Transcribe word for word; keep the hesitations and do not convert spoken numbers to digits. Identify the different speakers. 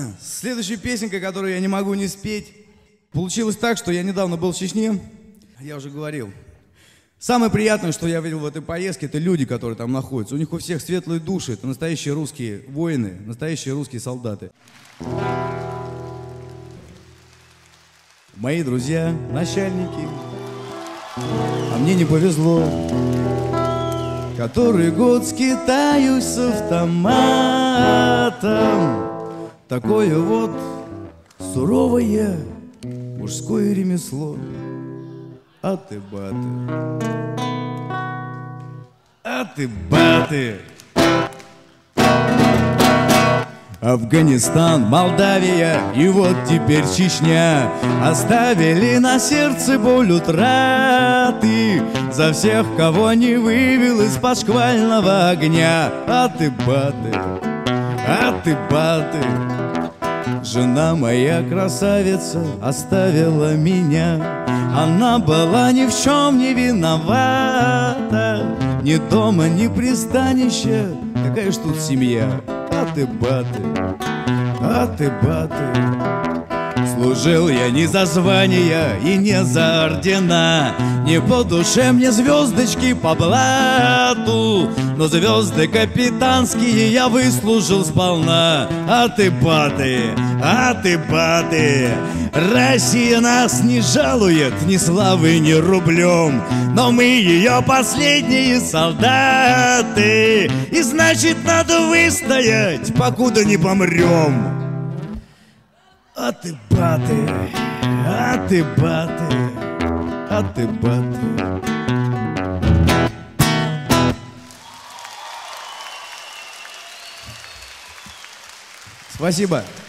Speaker 1: Следующая песенка, которую я не могу не спеть. Получилось так, что я недавно был в Чечне. Я уже говорил. Самое приятное, что я видел в этой поездке, это люди, которые там находятся. У них у всех светлые души. Это настоящие русские воины, настоящие русские солдаты. Мои друзья, начальники, а мне не повезло. Который год скитаюсь с автоматом. Такое вот суровое мужское ремесло. А ты баты, а ты баты. Афганистан, Молдавия и вот теперь Чечня оставили на сердце боль утраты за всех, кого не вывел из-под шквального огня. А ты баты, а ты баты. Жена моя красавица оставила меня. Она была ни в чем не виновата. Ни дома, ни пристанища. Какая ж тут семья. А ты баты, а ты баты. Служил я не за звания и не за ордена. Не по душе мне звездочки по блату, но звезды капитанские я выслужил сполна. А ты баты, а ты баты. Россия нас не жалует ни славы, ни рублем, но мы ее последние солдаты. И значит надо выстоять, покуда не помрем. А ты баты, а ты баты, а ты баты. Спасибо.